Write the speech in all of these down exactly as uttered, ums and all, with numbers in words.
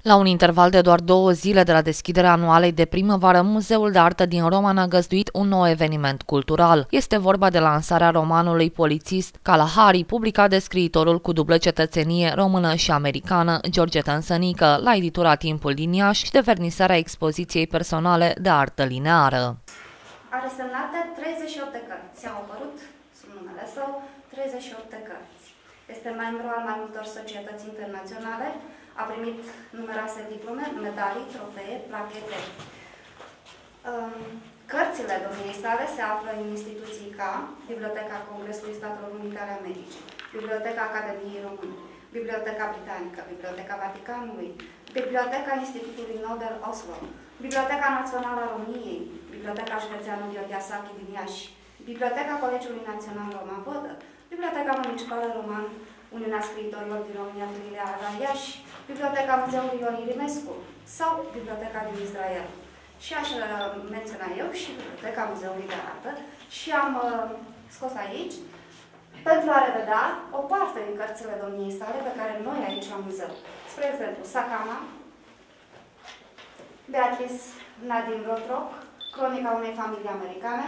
La un interval de doar două zile de la deschiderea anualei de primăvară, Muzeul de Artă din Roman a găzduit un nou eveniment cultural. Este vorba de lansarea romanului polițist Kalahari, publicat de scriitorul cu dublă cetățenie română și americană, George Tânsănică, la editura Timpul din Iași, și de vernisarea expoziției personale de artă lineară. Are semnate treizeci și opt de cărți. I-au apărut, sub numele său, treizeci și opt de cărți. Este membru al mai multor societăți internaționale, a primit numeroase diplome, medalii, trofee, plachete. Cărțile domniei sale se află în instituții ca Biblioteca Congresului Statelor Unite ale Americii, Biblioteca Academiei Române, Biblioteca Britanică, Biblioteca Vaticanului, Biblioteca Institutului Nobel Oslo, Biblioteca Națională a României, Biblioteca Județeană Gheorghe Asachi din Iași, Biblioteca Colegiului Național Roman Vodă, Biblioteca Municipală Roman Uniunea Scriitorilor din România Filiala Iași, Biblioteca Muzeului Ion Irinescu sau Biblioteca din Israel. Și aș menționa eu și Biblioteca Muzeului de Artă și am uh, scos aici pentru a revedea o parte din cărțile domniei sale pe care noi aici la muzeu. Spre exemplu, Sakama, Beatrice Nadine Rothrock, Cronica unei familii americane,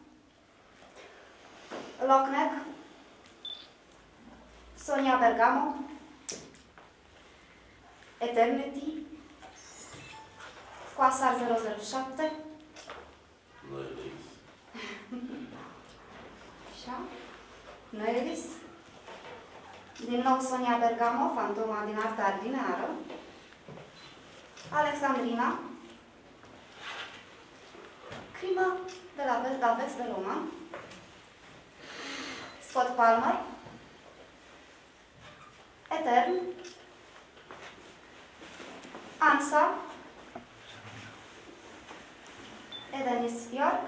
Lochneck, Sonia Bergamo, Eternity, Coasar zero zero șapte, așa, Noelis, din nou Sonia Bergamo, Fantoma din arta lineară, Alexandrina, Crimă de la Vest, la Vest de Roma, Scott Palmer, Etern, Ansa, Edenis York,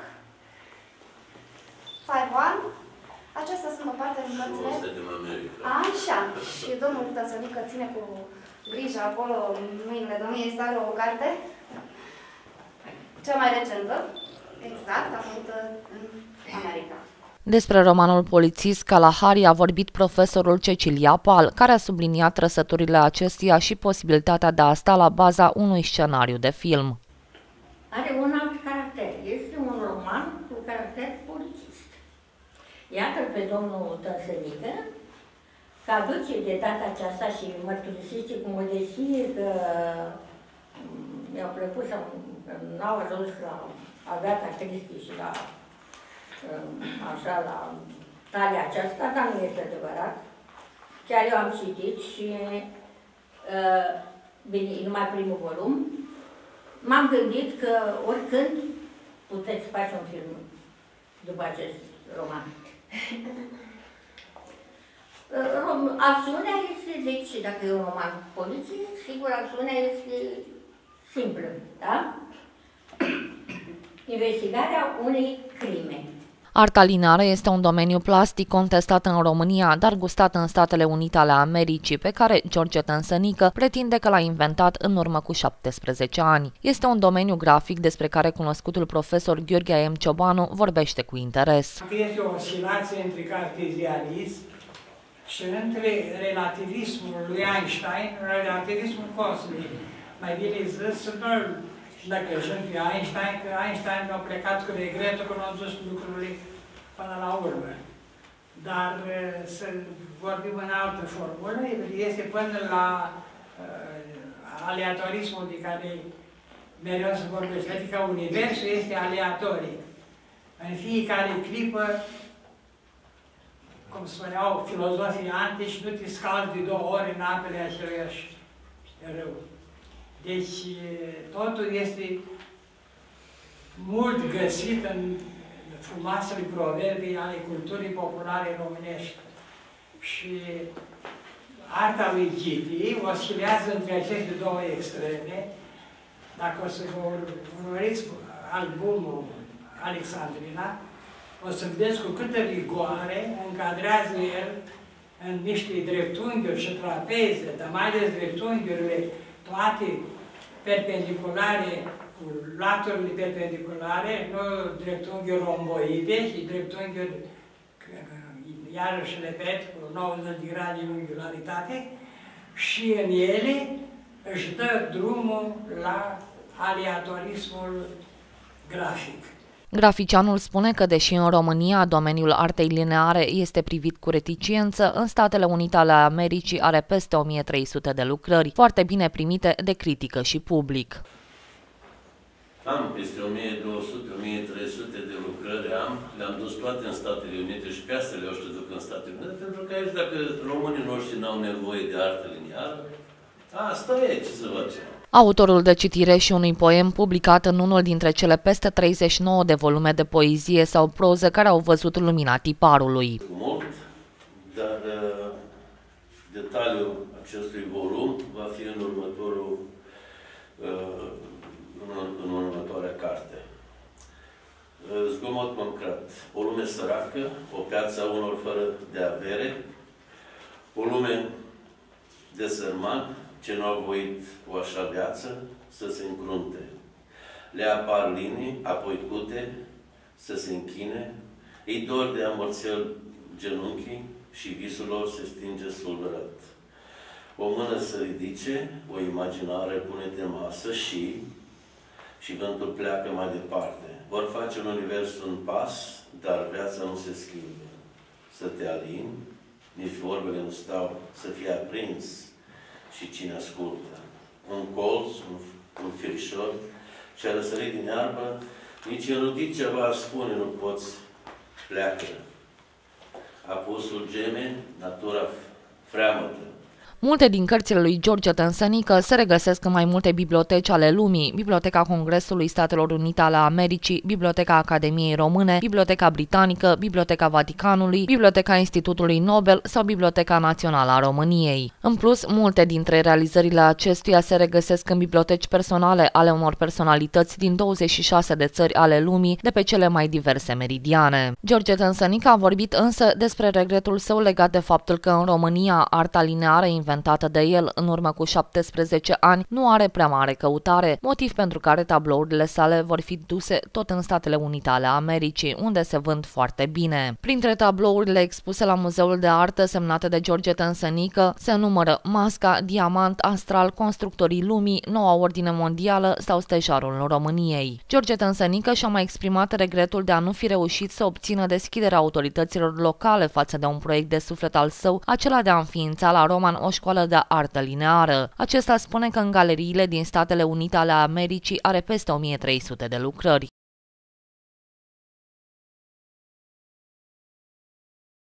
Five One. Acestea sunt o parte din cărțile. Așa. Și domnul Tânsănică ține cu grijă acolo, în mâinile domniei sale, o carte. Cea mai recentă. Exact, a fost în America. Despre romanul polițist Kalahari a vorbit profesorul Cecilia Pal, care a subliniat trăsăturile acestuia și posibilitatea de a sta la baza unui scenariu de film. Are un alt caracter. Este un roman cu caracter polițist. Iată-l pe domnul Tânsănică, că aduce de data aceasta și mărturisește cu modestie că mi-au plăcut să n-au ajuns la Agatha Christie și la așa, la talia aceasta, dar nu este adevărat. Chiar eu am citit și, bine, numai primul volum, m-am gândit că oricând puteți face un film după acest roman. Acțiunea este, deci, dacă e un roman poliției, sigur, acțiunea este simplă, da? Investigarea unei crime. Arta lineară este un domeniu plastic contestat în România, dar gustat în Statele Unite ale Americii, pe care George Tânsănică pretinde că l-a inventat în urmă cu șaptesprezece ani. Este un domeniu grafic despre care cunoscutul profesor Gheorghe M. Ciobanu vorbește cu interes. Este o oscilație între cartezianism și între relativismul lui Einstein, relativismul cosmic. Mai bine zis, nu dacă sunt pe Einstein, că Einstein a plecat cu regretul că nu au dus lucrurile până la urmă. Dar să vorbim în altă formulă, este până la uh, aleatorismul de care mereu se vorbește, adică universul este aleatoric. În fiecare clipă, cum spuneau filozofii antici, nu te scalzi de două ori în apele aceluiași râu. Deci, totul este mult găsit în frumoasele proverbii ale culturii populare românești. Și arta lui Ghiti oscilează între aceste două extreme. Dacă o să urmăriți albumul Alexandrina, o să vedeți cu câtă rigoare încadrează el în niște dreptunghiuri și trapeze, dar mai ales dreptunghiurile toate perpendiculare, cu laturile perpendiculare, nu dreptunghiuri romboide, și dreptunghiuri, iarăși repet, cu nouăzeci de grade de unghiularitate, și în ele își dă drumul la aleatorismul grafic. Graficianul spune că, deși în România domeniul artei lineare este privit cu reticiență, în Statele Unite ale Americii are peste o mie trei sute de lucrări, foarte bine primite de critică și public. Am peste o mie două sute - o mie trei sute de lucrări am, le-am dus toate în Statele Unite și pe astea le-au știut duc în Statele Unite, pentru că aici, dacă românii noștri n-au nevoie de artă lineară, asta e, ce să facem. Autorul de citire și unui poem publicat în unul dintre cele peste treizeci și nouă de volume de poezie sau proză care au văzut lumina tiparului. Mult, dar uh, detaliul acestui volum va fi în următorul uh, în, în următoarea carte. Zgomot concret, o lume săracă, o piață a unor fără de avere, o lume de sărman, ce nu au voit o așa viață să se încrunte. Le apar linii, apoi cute, să se închine, îi dor de amorțel genunchii și visul lor se stinge sulbărat. O mână să ridice, o imaginare pune de masă și, și vântul pleacă mai departe. Vor face în univers un pas, dar viața nu se schimbă. Să te alini, nici vorbele nu stau, să fie aprins și cine ascultă. Un colț, un, un firișor și a răsărit din iarbă, nici înrudit ceva spune nu poți, pleacă. Apusul gemeni, natura freamătă. Multe din cărțile lui George Tânsănică se regăsesc în mai multe biblioteci ale lumii: Biblioteca Congresului Statelor Unite ale Americii, Biblioteca Academiei Române, Biblioteca Britanică, Biblioteca Vaticanului, Biblioteca Institutului Nobel sau Biblioteca Națională a României. În plus, multe dintre realizările acestuia se regăsesc în biblioteci personale ale unor personalități din douăzeci și șase de țări ale lumii, de pe cele mai diverse meridiane. George Tânsănică a vorbit însă despre regretul său legat de faptul că în România arta lineară inventată de el în urmă cu șaptesprezece ani nu are prea mare căutare, motiv pentru care tablourile sale vor fi duse tot în Statele Unite ale Americii, unde se vând foarte bine. Printre tablourile expuse la Muzeul de Artă semnate de George Tânsănică se numără Masca, Diamant, Astral, Constructorii Lumii, Noua Ordine Mondială sau Stejarul României. George Tânsănică și-a mai exprimat regretul de a nu fi reușit să obțină deschiderea autorităților locale față de un proiect de suflet al său, acela de a înființa la Roman o școală de artă lineară. Acesta spune că în galeriile din Statele Unite ale Americii are peste o mie trei sute de lucrări.